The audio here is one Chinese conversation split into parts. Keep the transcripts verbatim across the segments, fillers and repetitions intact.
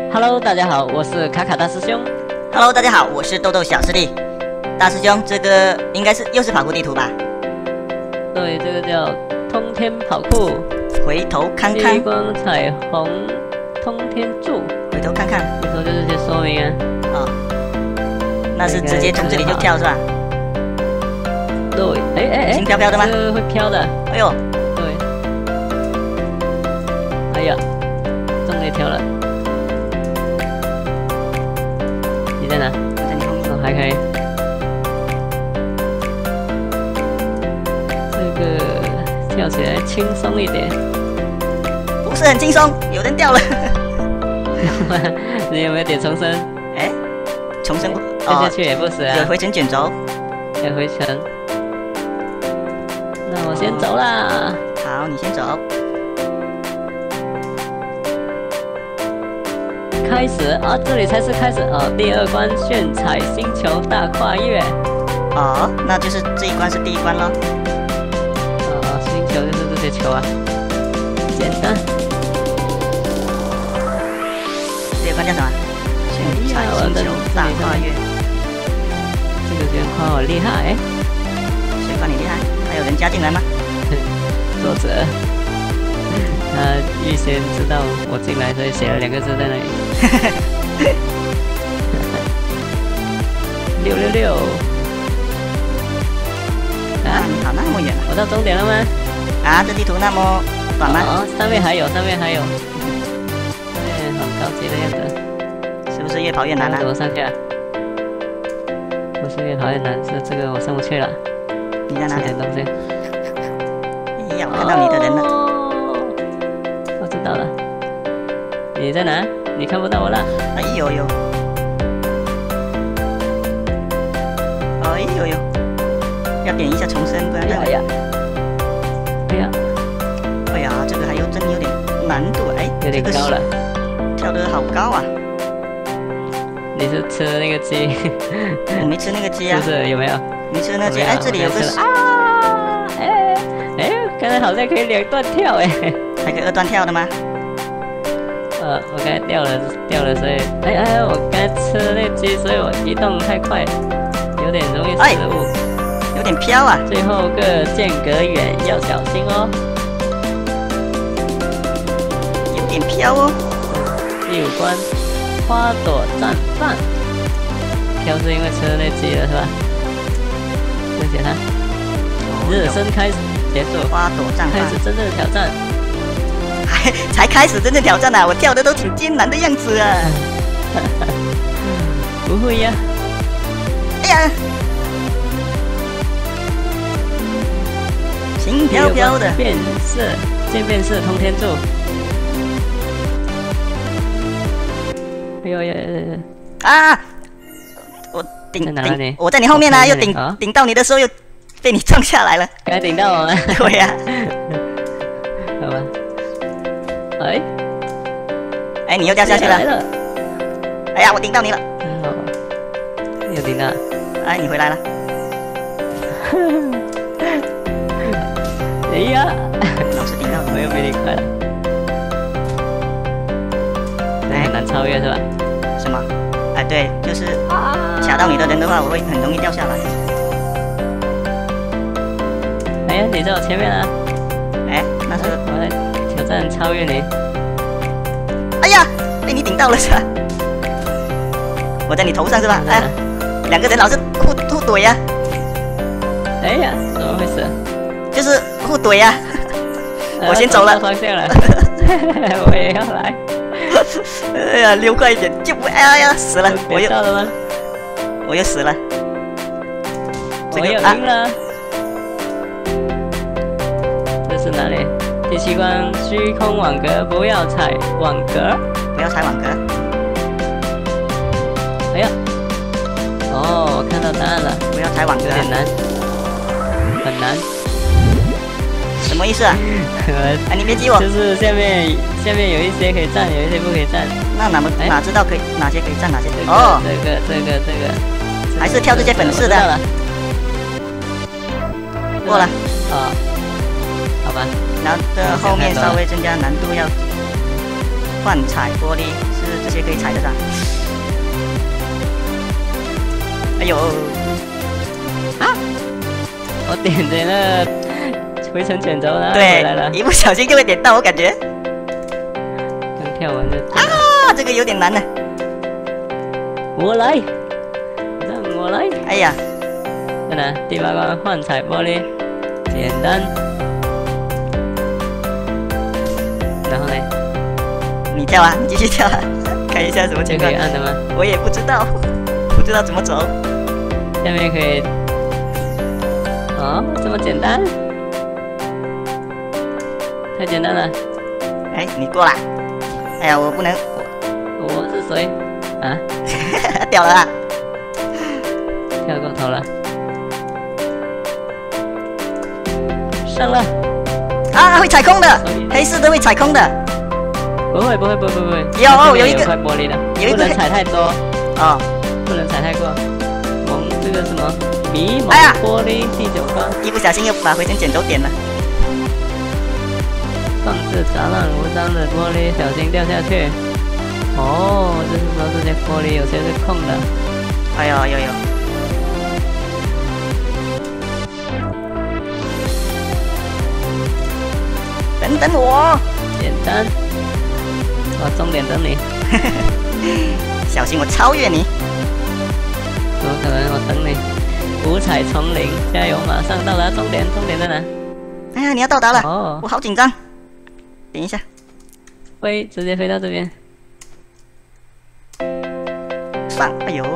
Hello， 大家好，我是卡卡大师兄。 Hello， 大家好，我是豆豆小师弟。大师兄，这个应该是又是跑酷地图吧？ 对，这个叫通天跑酷。 回头看看。 激光彩虹通天柱。 回头看看。 回头就是些说明啊。 哦。那是直接从这里就跳是吧？ 对，哎哎哎， 轻飘飘的吗？ 是会飘的。 哎呦。 对。哎呀，中那条了。你在哪？ 我在你后面。 哦，还可以。这个跳起来轻松一点。 不是很轻松，有人掉了。 你有没有点重生？ 哎，重生不？ 掉下去也不死啊。 有回程卷轴。 有回程。那我先走啦。 好，你先走。 开始啊，这里才是开始哦。第二关炫彩星球大跨越。 哦，那就是这一关是第一关咯。 哦，星球就是这些球啊，简单。 这一关叫什么？炫彩星球大跨越。 这个人夸我厉害。 谁夸你厉害？还有人加进来吗？ 作者。他预先知道我进来，所以写了两个字在那里。六六六！ 啊，你跑那么远了！ 我到终点了吗？ 啊，这地图那么短吗？ 哦，上面还有，上面还有，上面很高级的样子。 是不是越跑越难啊？ 怎么上去啊？不是越跑越难，是这个我上不去了。 你在哪里？ 吃点东西。 哎呀，我看到你的人了。 我知道了。你在哪？你看不到我了。 哎呦呦！哎呦呦！要点一下重生，不然哎呀！哎呀！ 哎呀，这个还有真有点难度哎， 有点高了， 跳得好高啊！ 你是吃那个鸡？ 我没吃那个鸡啊。 是不是？有没有？ 没吃那个鸡。哎，这里有个啊！哎哎，刚才好像可以两段跳哎。 还可以二段跳的吗？ 呃，我刚才掉了，掉了，所以，哎哎，我刚才吃了那鸡，所以我移动太快，有点容易失误， 哎、有点飘啊。 最后个间隔远，要小心哦。 有点飘哦。 第五关，花朵绽放。飘是因为吃了那鸡了是吧？谢谢他。热身开始结束， 花朵绽放， 开始真正的挑战。 还才开始真正挑战啊！我跳的都挺艰难的样子啊！ 不会呀！ 哎呀，轻飘飘的变色渐变色通天柱。哎呦呀！ 啊！我顶顶， 你我在你后面啊，又顶顶到你的时候又被你撞下来了。 该顶到我们。 对呀。 好吧。哎， 哎，你又掉下去了！哎呀，我顶到你了！ 哦，又顶了！ 哎，你回来了！ 哎呀， 老是顶到你， 我又比你快了。哎，很难超越是吧？ 什么？哎，对，就是卡到你的人的话，我会很容易掉下来。 哎呀，你在我前面啊！ 哎，那是我来挑战超越你。 哎呀，被你顶到了是吧？我在你头上是吧？哎，两个人老是互互怼呀。 哎呀，怎么回事？ 就是互怼呀。我先走了。 方向了。我也要来。 哎呀，溜快一点！就哎呀，死了！我又到了吗？ 我又死了。 我又赢了。这是哪里？第七关虚空网格，不要踩网格， 不要踩网格。 哎呀，哦，我看到答案了， 不要踩网格， 有点难，很难。 什么意思啊？哎，你别激我。 就是下面下面有一些可以站，有一些不可以站。 那哪么哪知道可以哪些可以站，哪些可以？ 哦，这个这个这个， 还是挑这些粉饰的。过了。 啊。好吧， 然后这后面稍微增加难度，要幻彩玻璃是这些可以踩的是吧？哎呦！啊！ 我点着那个回程卷轴，然后回来了。 对，一不小心就会点到，我感觉。 刚跳完就。 啊，这个有点难呢。 我来，让我来。 哎呀！ 真的，第八关幻彩玻璃，简单。然后呢？ 你跳啊，你继续跳啊，看一下什么情况。 可以按的吗？ 我也不知道，不知道怎么走。 下面可以。哦，这么简单？太简单了。 哎，你过了。哎呀，我不能。 我, 我是谁？啊？ 掉了啊！ 跳过头了。上了。啊， 会踩空的，黑色的会踩空的。 不会不会不会不会。 有有一个块玻璃的， 有一个不能踩太多。 哦， 不能踩太过。蒙这个什么迷蒙玻璃第九关。 一不小心又把回程卷轴点了。 放置杂乱无章的玻璃，小心掉下去。哦，就是说这些玻璃有些是空的。 哎呦呦呦！等等我。 简单。我终点等你。 小心我超越你。 怎么可能？我等你。五彩丛林，加油！马上到达终点，终点在哪？ 哎呀，你要到达了！ 哦， 我好紧张。等一下。 飞，直接飞到这边。 上，哎呦！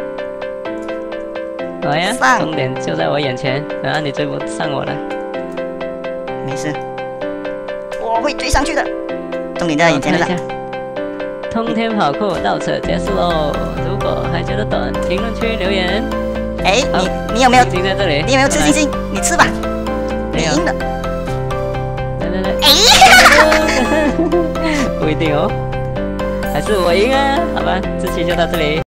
好呀，终点就在我眼前，然后你追不上我了。 没事，我会追上去的。终点在眼前了。 通天跑酷到此结束喽！如果还觉得短，评论区留言。 哎，你你有没有？ 星星在这里。 你有没有吃星星？你吃吧。你赢了。 来来来。 哎！ 不一定哦。还是我赢啊？好吧，这期就到这里。